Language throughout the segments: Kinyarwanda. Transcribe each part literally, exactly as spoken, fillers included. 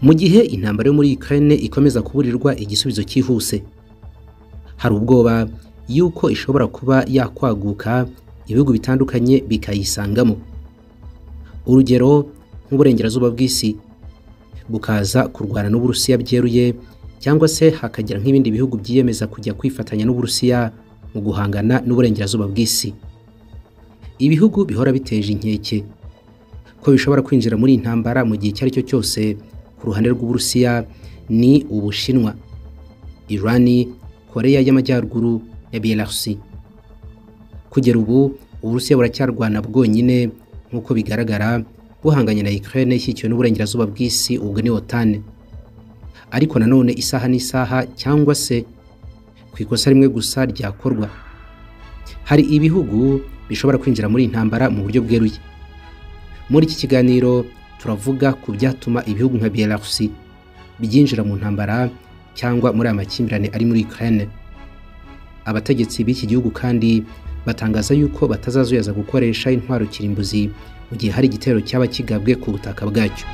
Mu gihe intambara yo muri Ukraine ikomeza kuburirwa igisubizo cyihuse, hari ubwoba yuko ishobora kuba yakwaguka ibihugu bitandukanye bikayisangamo. Urugero nk'uburengerazuba bw'isi bukaza kurwana n'Uburusiya byeruye, cyangwa se hakagira nk'ibindi bihugu byiyemeza kujya kwifatanya n'Uburusiya mu guhangana n'uburengerazuba bw'isi. Ibihugu bihora biteje inkeke ko bishobora kwinjira muri intambara mu gihe cyari cyo cyose. Ku ruhande rw'Uburusiya ni Ubushinwa, Irani, Korea y'Amajyaruguru na Belarus. Kugera ubu Uburusiya buracyarwana bwonyine nk'uko bigaragara, buhanganye na Ukraine ishyikiwe n'uburengerazuba bw'isi, ubwo ni Otan. Ariko nanone isaha n'isaha cyangwa se ku ikosa rimwe gusa ryakorwa, hari ibihugu bishobora kwinjira muri intambara mu buryo bweruye. Muri iki kiganiro turavuga ku byatuma ibihugu nka Belarus byinjira mu ntambara cyangwa muri amakimbirane ari muri Ukraine. Abategetsi b'iki gihugu kandi batangaza yuko batazazuyaza gukoresha intwaro kirimbuzi mu gihe hari igitero cyaba kigabwe ku butaka bwacyo.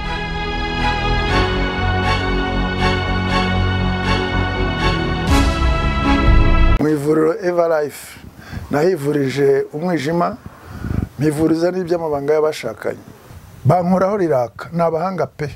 Mu ivuriro Everlife nahivurije umwijima, mpivuriza n'iby'amabanga y'abashakanye. Bankoraho riraka, ni abahanga pe.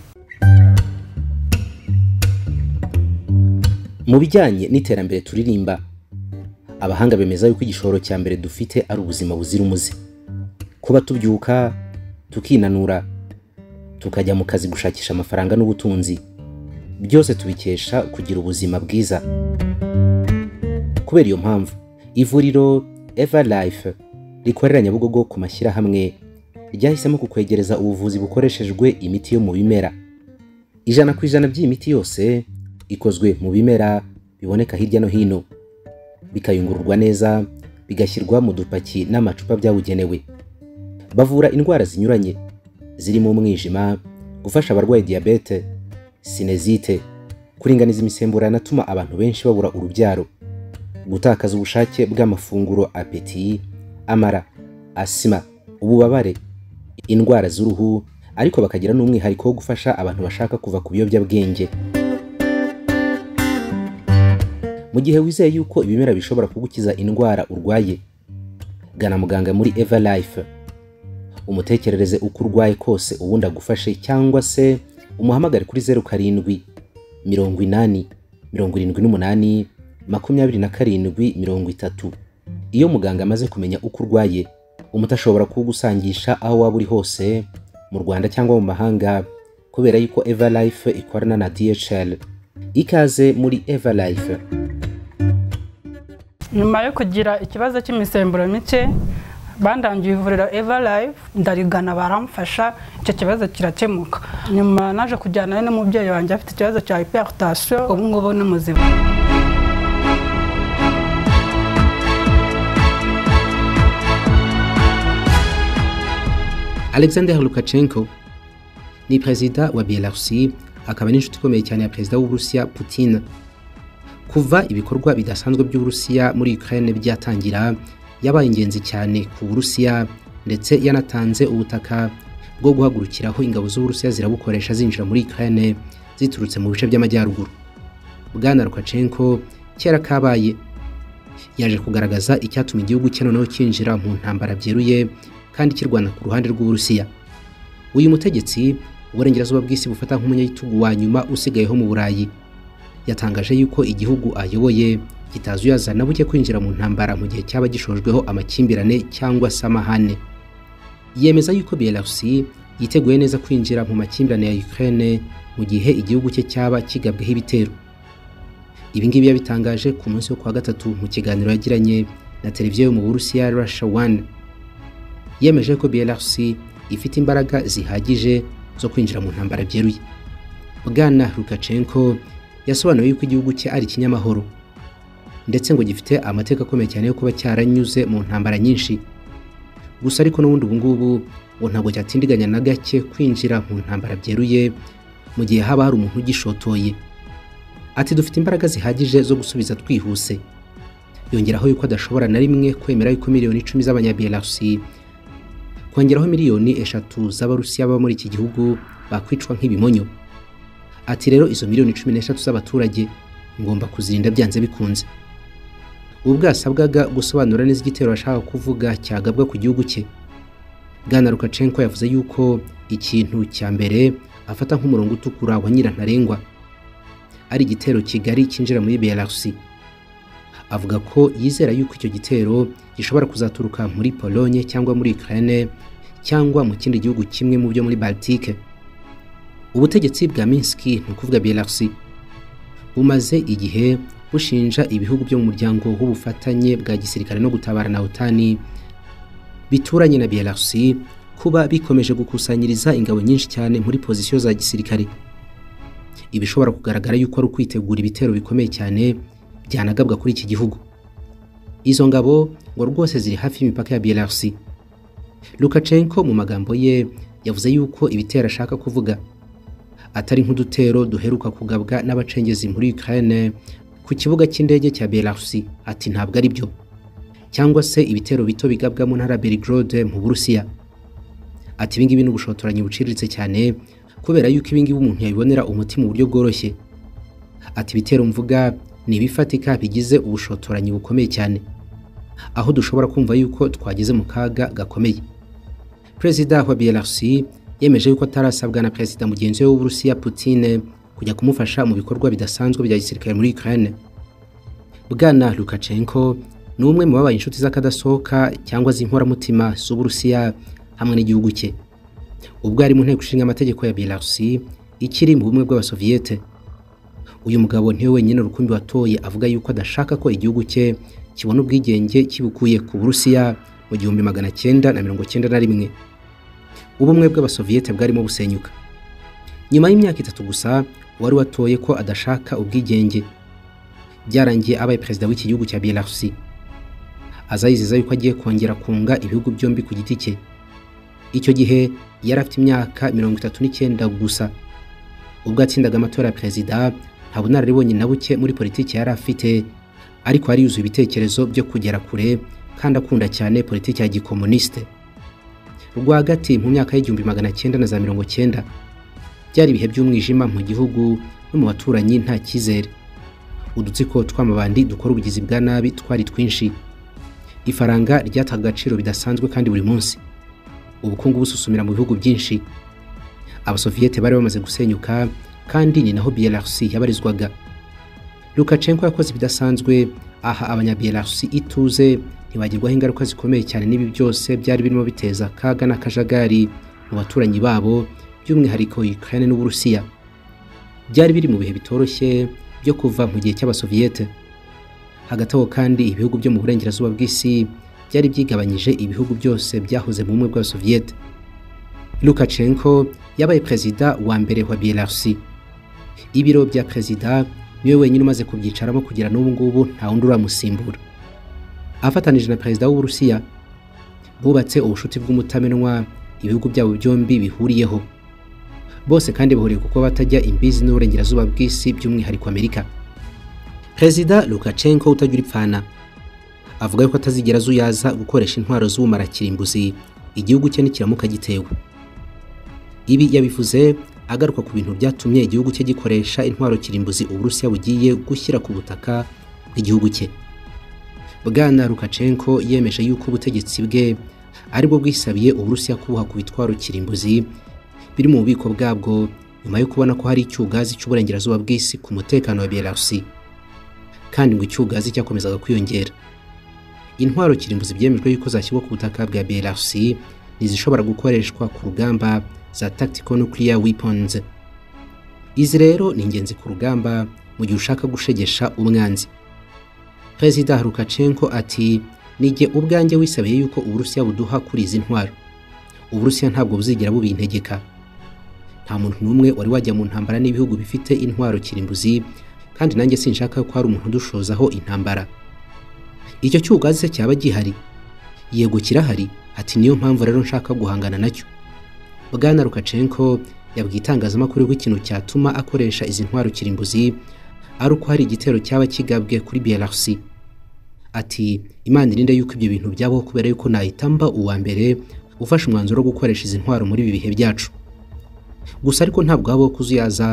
Mu bijyanye n'iterambere turirimba, abahanga bemeza yuko igishoro cya mbere dufite ari ubuzima buzira umuze. Kuba tubyuka, tukinanura, tukajya mu kazi gushakisha amafaranga n'ubutunzi, byose tubikesha kugira ubuzima bwiza. Kubera iyo mpamvu, ivuriro Everlife rikorera Nyabugogo ku mashyirahamwe ryahisemo kukwegereza ubuvuzi bukoreshejwe imiti yo mu bimera. Ijana ku ijana by'iyi miti yose ikozwe mu bimera biboneka hirya no hino, bikayungururwa neza, bigashyirwa mu dupaki n'amacupa byabugenewe. Bavura indwara zinyuranye zirimo umwijima, gufasha abarwaye diabete, sinezite, kuringaniza imisemburo yanatuma abantu benshi babura urubyaro, gutakaza ubushake bw'amafunguro apeti, amara, asima, ububabare, indwara z'uruhu, ariko bakagira n'umwihariko wo gufasha abantu bashaka kuva ku biyobyabwenge. Mu gihe wizeye yuko ibimera bishobora kugukiza indwara urwaye, gana muganga muri Everlife, umutekerereze uko urwaye kose ubundi agufashe, cyangwa se umuhamagare kuri zeru karindwi mirongo inani mirongo irindwi n'umunani makumyabiri na karindwi mirongo itatu. Iyo muganga amaze kumenya uko urwaye, umuti ashobora kugusangisha aho waba uri hose mu Rwanda cyangwa mu mahanga, kubera yuko Everlife ikorana na D H L. Ikaze muri Everlife. Nyuma yo kugira ikibazo cy'imisemburo mike, bandangiye ivuriro Everlife, ndarigana baramfasha, icyo kibazo kirakemuka. Nyuma naje kujyana n'umubyeyi wanjye afite ikibazo cya hypertension, ubu ngubu ni muzima. Alexander Lukashenko ni perezida wa Belarus, akaba n'inshuti ikomeye cyane ya perezida w'Uburusiya Putin. Kuva ibikorwa bidasanzwe by'Uburusiya muri Ukraine byatangira, yabaye ingenzi cyane ku Burusiya, ndetse yanatanze ubutaka bwo guhagurukiraho ingabo z'Uburusiya zirabukoresha zinjira muri Ukraine ziturutse mu bice by'amajyaruguru. Bwana Lukashenko kera kabaye yaje kugaragaza icyatuma igihugu cye noneho kinjira mu ntambara byeruye kandi kirwana ku ruhande rw'Uburusiya. Uyu mutegetsi uburengerazuba bw'isi bufata nk'umunyagitugu wa nyuma usigayeho mu Burayi, yatangaje yuko igihugu ayoboye kitazuyaza na buke kwinjira mu ntambara mu gihe cyaba gishojweho amakimbirane cyangwa samahane. Yemeza yuko Belarus yiteguye neza kwinjira mu makimbirane ya Ukraine mu gihe igihugu cye cyaba kigabweho ibitero. Ibi ngibi yabitangaje ku munsi wo kwa gatatu mu kiganiro yagiranye na televiziyo yo mu Burusiya Russia One. Yemeje ko Belarus ifite imbaraga zihagije zo kwinjira mu ntambara byeruye. Bwana Lukashenko yasobanuye yuko igihugu cye ari kinyamahoro, ndetse ngo gifite amateka akomeye cyane yo kuba cyaranyuze mu ntambara nyinshi. Gusa ariko n'ubundi ubu ngubu ngo ntabwo cyatindiganya na gake kwinjira mu ntambara byeruye mu gihe haba hari umuntu ugishotoye. Ati dufite imbaraga zihagije zo gusubiza twihuse. Yongeraho yuko adashobora na rimwe kwemera yuko miliyoni icumi z'abanya-Belarus kongeraho miliyoni eshatu z'Abarusiya baba muri iki gihugu bakwicwa nk'ibimonyo. ati rero izo miliyoni cumi n'eshatu z'abaturage ngomba kuzirinda byanze bikunze. Ubwo asabwaga gusobanura neza igitero ashaka kuvuga cyagabwa ku gihugu cye, Bwana Lukashenko yavuze yuko ikintu cya mbere afata nk'umurongo utukura wa nyirantarengwa ari igitero kigari kinjira muri Belarus. Avuga ko yizera yuko icyo gitero gishobora kuzaturuka muri Pologne cyangwa muri Ukraine cyangwa mu kindi gihugu kimwe mu byo muri Baltique. Ubutegetsi bwa Minsk ni ukuvuga Belarus bumaze igihe bushinja ibihugu byo mu muryango w'ubufatanye bwa gisirikare no gutabara na Otan bituranye na Belarus kuba bikomeje gukusanyiriza ingabo nyinshi cyane muri pozisiyo za gisirikare. Ibishobora kugaragara yuko ari ukwitegura ibitero bikomeye cyane byanagabwa kuri iki gihugu. Izo ngabo ngo rwose ziri hafi y'imipaka ya Belarus. Lukashenko mu magambo ye yavuze yuko ibitero ashaka kuvuga atari nk'udutero duheruka kugabwa n'abacengezi muri Ukraine ku kibuga cy'indege cya Belarus, ati ntabwo ari byo, cyangwa se ibitero bito bigabwa mu ntara Belgrade mu Burusiya. Ati ibingibi n'ubushotoranyi buciriritse cyane kubera yuko ibingibi umuntu yabibonera umuti mu buryo bworoshye. Ati ibitero mvuga ni ibifatika bigize ubushotoranyi bukomeye cyane, aho dushobora kumva yuko twageze mu kaga gakomeye. Perezida wa Belarus yemeje yuko atarasabwa na perezida mugenzi we w'Uburusiya Putin kujya kumufasha mu bikorwa bidasanzwe bya gisirikare muri Ukraine. Bwana Lukashenko ni umwe mu babaye inshuti z'akadasohoka cyangwa z'inkoramutima z'Uburusiya hamwe n'igihugu cye. Ubwo ari mu nteko ishinga amategeko ya Belarus ikiri mu bumwe bw'Abasoviyete. Uyu mugabo ntiwe wenyine rukumbi watoye avuga yuko adashaka ko igihugu cye kibona ubwigenge kibukuye ku Burusiya mu gihumbi magana cyenda na mirongo cyenda na rimwe. Ubumwe bw'Abasoviyete bwarimo busenyuka. Nyuma y'imyaka itatu gusa wari watoye ko adashaka ubwigenge. Byarangiye abaye perezida w'iki gihugu cya Belarus. Azayizeza yuko agiye kongera kunga ibihugu byombi ku giti cye. Icyo gihe yari afite imyaka mirongo itatu n'icyenda gusa. Ubwo atsindaga amatora ya perezida nta bunararibonye na buke muri politiki yari afite, ariko ari yuzuye ibitekerezo byo kugera kure kandi akunda cyane politiki ya gikomuniste. Rwagati mu myaka y'igihumbi magana cyenda na za mirongo cyenda byari ibihe by'umwijima mu gihugu no mu baturanyi nta cyizere. Udutsiko tw'amabandi dukora ubugizi bwa nabi twari twinshi. Ifaranga ryataga agaciro bidasanzwe kandi buri munsi. Ubukungu bususumira mu bihugu byinshi. Abasoviyete bari bamaze gusenyuka kandi ni naho Belarus yabarizwaga. Lukashenko yakoze bidasanzwe aha abanyabelarus ituze ntibagirwaho ingaruka zikomeye cyane n'ibi byose byari birimo biteza kaga n'akajagari mu baturanyi babo by'umwihariko Ukraine n'Uburusiya. Byari biri mu bihe bitoroshye byo kuva mu gihe cy'Abasoviyete. Hagati aho kandi ibihugu byo mu burengerazuba bw'isi byari byigabanyije ibihugu byose byahoze mu bumwe bw'Abasoviyete. Lukashenko yabaye perezida wa mbere wa Belarus. Ibiro bya perezida niwe wenyine umaze kubyicaramo kugira n'ubu ngubu nta wundi uramusimbura. Afatanije na perezida w'Uburusiya bubatse ubushuti bw'umutamenwa ibihugu byabo byombi bihuriyeho. Bose kandi bahuriye kuko batajya imbizi n'uburengerazuba bw'isi by'umwihariko Amerika. Perezida Lukashenko utagira ipfana avuga yuko atazigera azuyaza gukoresha intwaro z'ubumara Kirimbuzi igihugu cye nikiramuka gitewe. Ibi yabivuze agaruka ku bintu byatumye igihugu cye gikoresha intwaro Kirimbuzi Uburusiya bugiye gushyira ku butaka bw'igihugu cye. Bwana Lukashenko yemeje yuko ubutegetsi bwe aribwo bwisabiye Uburusiya kubuha ku bitwaro Kirimbuzi biri mu bubiko bwabwo nyuma yo kubona ko hari icyugazi cy'uburengerazuba bw'isi ku mutekano wa Belarus, kandi ngo icyugazi cyakomezaga kwiyongera. Intwaro Kirimbuzi byemejwe yuko zashyirwa ku butaka bwa Belarus nizishobora gukoreshwa ku rugamba za tactical nuclear weapons. Izi rero ni ingenzi ku rugamba mu gihe ushaka gushegesha umwanzi. Perezida Lukashenko ati nige ubwanjye wisabiye yuko Uburusiya buduha kuri izi ntwaro. Uburusiya ntabwo buzigera bubintegeka. Nta muntu numwe wari wajya mu ntambara n'ibihugu bifite intwaro Kirimbuzi, kandi nanjye sinshaka ko hari umuntu udushozaho intambara. Icyo cyugazi cyaba gihari, yego kirahari, ati niyo mpamvu rero nshaka guhangana nacyo. Bwana Lukashenko yabwiye itangazamakuru ko ikintu cyatuma akoresha izi ntwaro Kirimbuzi ari uko hari igitero cyaba kigabwe kuri Belarus. Ati Imana irinde yuko ibyo bintu byabaho kubera yuko nahitamba uwa mbere ufashe umwanzuro wo gukoresha izi ntwaro muri ibi bihe byacu. Gusa ariko ntabwo habaho kuzuyaza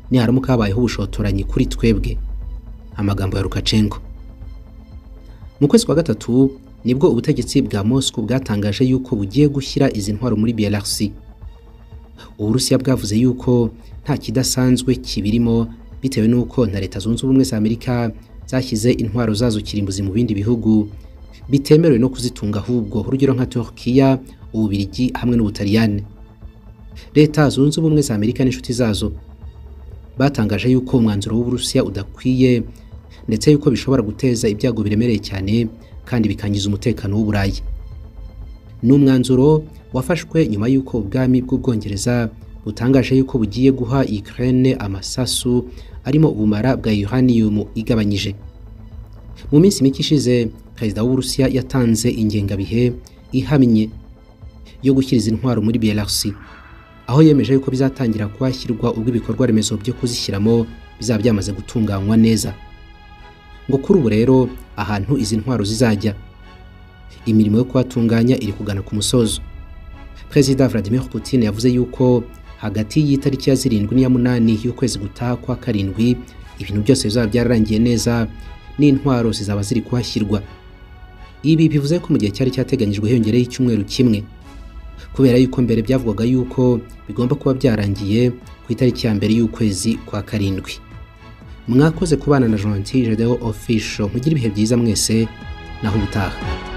niharamuka habayeho ubushotoranyi kuri twebwe. Amagambo ya Lukashenko. Mu kwezi kwa gatatu nibwo ubutegetsi bwa Moscow bwatangaje yuko bugiye gushyira izi ntwaro muri Belarus. Uburusiya bwavuze yuko nta kidasanzwe kibirimo bitewe nuko na Leta Zunze Ubumwe za Amerika zashyize intwaro zazo kirimbuzi mu bindi bihugu bitemerewe no kuzitunga, ahubwo urugero nka Turkiya, Ububirigi hamwe n'Ubutaliyani. Leta Zunze Ubumwe za Amerika n'inshuti zazo batangaje yuko umwanzuro w'Uburusiya udakwiye ndetse yuko bishobora guteza ibyago biremereye cyane kandi bikangiza umutekano w'Uburayi. N'umwanzuro wafashwe nyuma yuko ubwami bw'Ubwongereza butangaje yuko bugiye guha Ukraine amasasu arimo ubumara bwa uranium igabanyije. Mu minsi mike ishize Perezida w'Uburusiya yatanze ingengabihe ihamye yo gushyiriza intwaro muri Belarus, aho yemeje yuko bizatangira kwashyirwa ubwo ibikorwa remezo byo kuzishyiramo bizaba byamaze gutunganywa neza. Ngo kuri ubu rero ahantu izi ntwaro zizajya, imirimo yo kwatunganya iri kugana ku musozo. Perezida Vladimir Putin yavuze yuko hagati y'itariki ya zirindwi n'iya munani y'ukwezi gutaha kwa karindwi ibintu byose bizaba byararangiye neza n'intwaro zizaba ziri kuhashyirwa. Ibi bivuze ko mu gihe cyari cyateganyijwe hiyongereho icyumweru kimwe, kubera yuko mbere byavugaga yuko bigomba kuba byarangiye ku itariki ya mbere y'ukwezi kwa karindwi. Mwakoze kubana na Gentil Gedeon Official, mugire ibihe byiza mwese naho ubutaha.